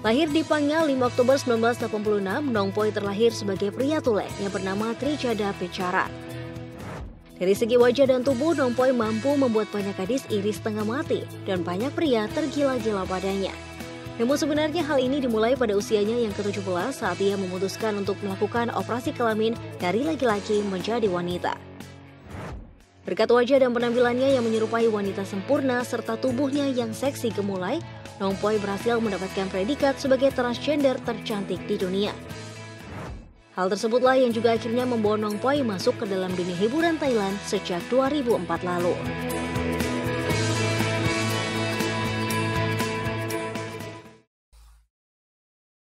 Lahir di Panga 5 Oktober 1986, Nongpoi terlahir sebagai pria Tule yang bernama Trijada Pecara. Dari segi wajah dan tubuh, Nongpoi mampu membuat banyak gadis iri setengah mati dan banyak pria tergila-gila padanya. Namun sebenarnya hal ini dimulai pada usianya yang ke-17 saat ia memutuskan untuk melakukan operasi kelamin dari laki-laki menjadi wanita. Berkat wajah dan penampilannya yang menyerupai wanita sempurna serta tubuhnya yang seksi gemulai, Nongpoi berhasil mendapatkan predikat sebagai transgender tercantik di dunia. Hal tersebutlah yang juga akhirnya membawa Nongpoi masuk ke dalam dunia hiburan Thailand sejak 2004 lalu.